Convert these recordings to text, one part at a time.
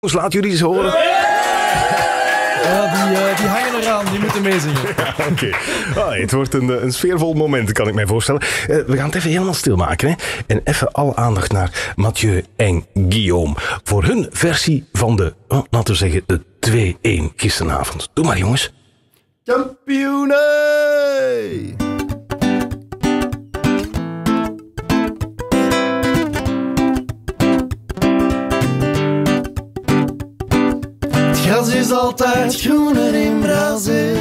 Laat jullie eens horen. Ja, die hangen eraan, die moeten meezingen. Ja, oké. Het wordt een sfeervol moment, kan ik mij voorstellen. We gaan het even helemaal stilmaken. Hè? En even alle aandacht naar Mathieu en Guillaume. Voor hun versie van de, laten we zeggen, de 2-1 gisteravond. Doe maar, jongens. Kampioenen! Het gras is altijd groener in Brazil.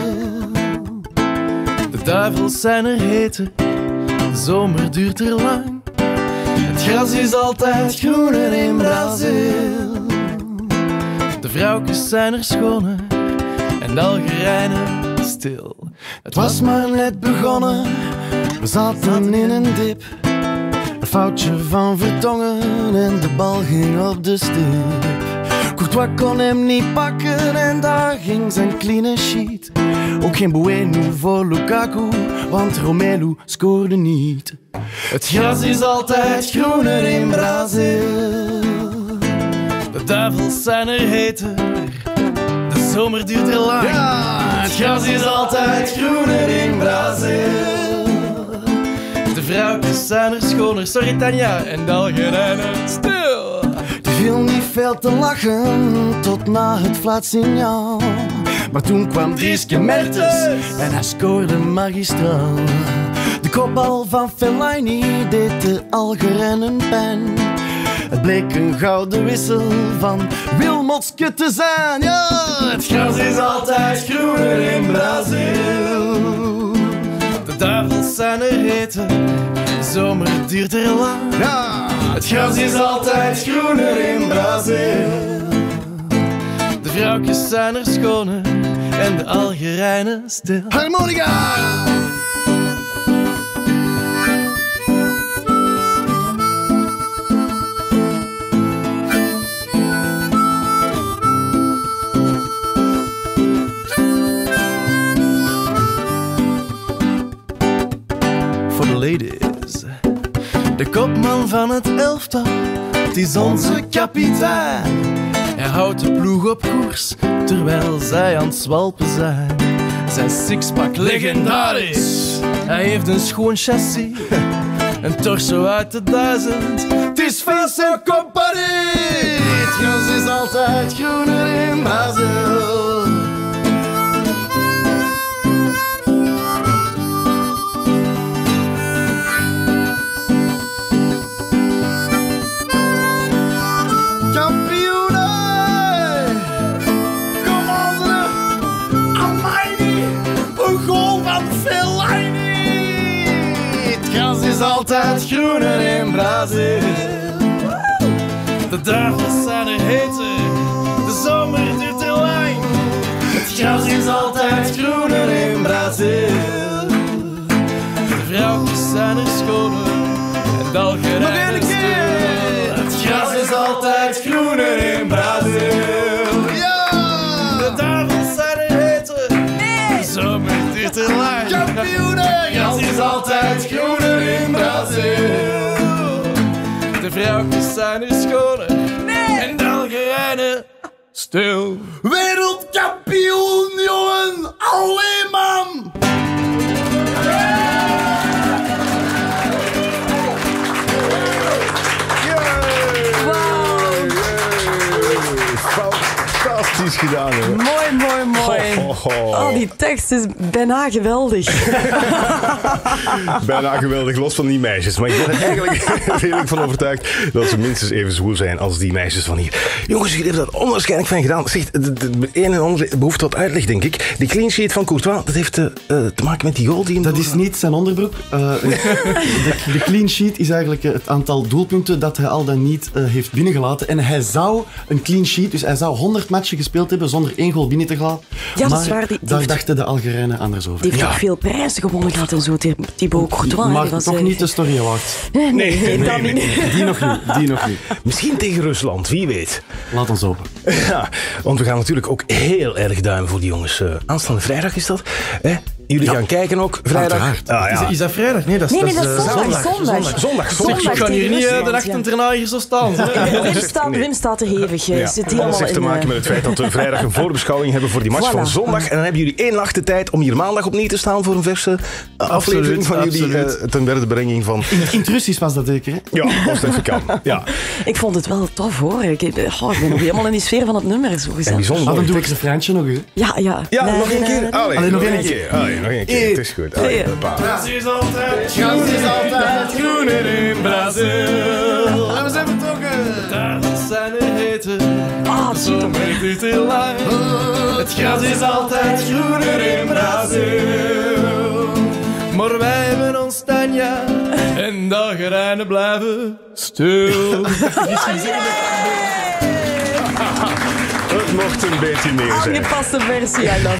De duivels zijn er heter, de zomer duurt er lang. Het gras is altijd groener in Brazil. De vrouwtjes zijn er schoner en de algerijnen stil. Het was maar net begonnen, we zaten in een dip. Een foutje van Vertongen en de bal ging op de stip. Courtois kon hem niet pakken en daar ging zijn clean sheet. Ook geen Bueno voor Lukaku, want Romelu scoorde niet. Het gras is altijd groener in Brazil. De duivels zijn er heter, de zomer duurt er lang. Ja, het gras is altijd groener in Brazil. De vrouwtjes zijn er schoner, sorry Tanja, en de algerijnen stil. Er viel niet veel te lachen tot na het fluitsignaal. Maar toen kwam Drieske Mertens en hij scoorde magistraal. De kopbal van Fellaini deed de algerijnen pijn. Het bleek een gouden wissel van Wilmotske te zijn. Ja, het gras is altijd groener in Brazil. De duivels zijn er heter, de zomer duurt er lang. Ja, het gras is altijd groener in Brazil. De vrouwtjes zijn er schoner en de algerijnen stil. Harmonica! Voor de ladies. De kopman van het elftal, het is onze kapitein. Hij houdt de ploeg op koers, terwijl zij aan het zwalpen zijn. Zijn sixpack legendarisch, hij heeft een schoon chassis. Een torso uit de 1000, het is Vincent Kompany. Het gras is altijd groener in Brazil. Is altijd groener in Brazil. De duivels zijn er heter, de zomer duurt te lang. Het gras is altijd groener in Brazil. De vrouwtjes zijn er schoner en de algerijnen stil. Het gras is altijd groener in Brazil. Ja! De duivels zijn er heter, de zomer duurt te lang. Kampioenen! Het gras is altijd groener in Brazil. De vrouwtjes zijn er schoner en de algerijnen stil. Wereldkampioen, jongen! Allee, man! Fantastisch gedaan, hoor. Mooi. Oh, die tekst is bijna geweldig. Bijna geweldig, los van die meisjes. Maar ik ben er eigenlijk redelijk van overtuigd dat ze minstens even zwoel zijn als die meisjes van hier. Jongens, jullie hebben dat onwaarschijnlijk fijn gedaan. Zeg, de een en ander behoeft tot uitleg, denk ik. Die clean sheet van Courtois, dat heeft te maken met die goal die hem... Dat is niet zijn onderbroek. De clean sheet is eigenlijk het aantal doelpunten dat hij al dan niet heeft binnengelaten. En hij zou een clean sheet, dus hij zou 100 matchen gespeeld hebben zonder 1 goal binnen te gaan. Ja, dat is maar waar. daar dachten de Algerijnen anders over. Die heeft ook veel prijzen gewonnen gehad en zo. Thibaut Courtois. Maar toch niet de Story Awards. Nee, dat niet. Die nog niet. Misschien tegen Rusland, wie weet. Laat ons hopen. Ja, want we gaan natuurlijk ook heel erg duimen voor die jongens. Aanstaande vrijdag is dat. jullie gaan kijken ook vrijdag. Uiteraard. Ja. Is dat vrijdag? Nee, dat is, Nee, dat is zondag. Ik kan hier niet de achternaaier zo staan. Wim staat te hevig. Ja. Zit Alles helemaal heeft te in... maken met het feit dat we vrijdag een voorbeschouwing hebben voor die match van zondag. En dan hebben jullie 1 dag de tijd om hier maandag opnieuw te staan voor een verse aflevering van jullie ten derde brenging van... In het Russisch was dat zeker, hè? Ja, als het even kan. Ja. Ik vond het wel tof, hoor. Ik ben nog helemaal in die sfeer van het nummer. Zo gezegd. En bijzonder. Dan doe ik een refreintje nog eens. Ja. Ja, nog één keer. Allee, nog één keer. Nog één keer. Het is goed. Allee, bepaal. Gras is altijd groener in Brazil. En we zijn vertrokken. Daar zijn er hete. Zomer duurt heel lang. Het gras is altijd groener in Brazil. Maar wij hebben ons Tanja. En dagelijnen blijven stil. Het mocht een beetje meer zijn. Aangepaste versie,